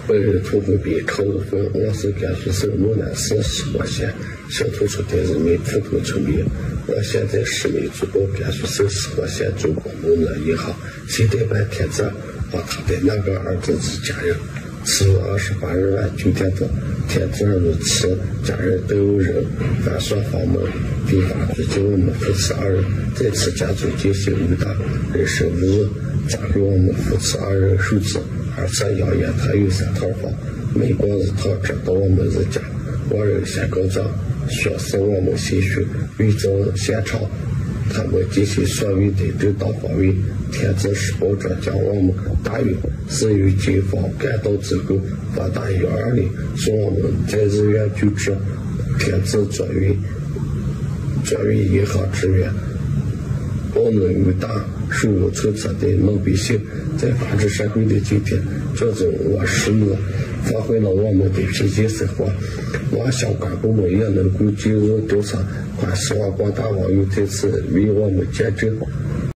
本人土会比寇日凤，我是甘肃省陇南市石河县小土出的人民普通村民。我现在实名住过甘肃省石河县中国农业银行现代办田子和他的那个儿子之家人。4月28日晚9点多，田子儿子家人都有人反锁房门，并法拘禁我们父子二人，在此家中进行殴打，人身无恶，加入我们父子二人手机2次谣言他有3套房，每光日头知道我们是家，我人先告状，说是我们心虚，伪造现场，他们进行所谓的正当防卫。田子是包着将我们打晕，是由警方赶到之后拨打120，送我们在日院救治。田子作为银行职员，暴怒殴打手无寸铁的老百姓，在法治社会的今天，这种恶势力发挥了我们的平静生活。我相关部门也能够进入调查，希望广大网友在此为我们见证。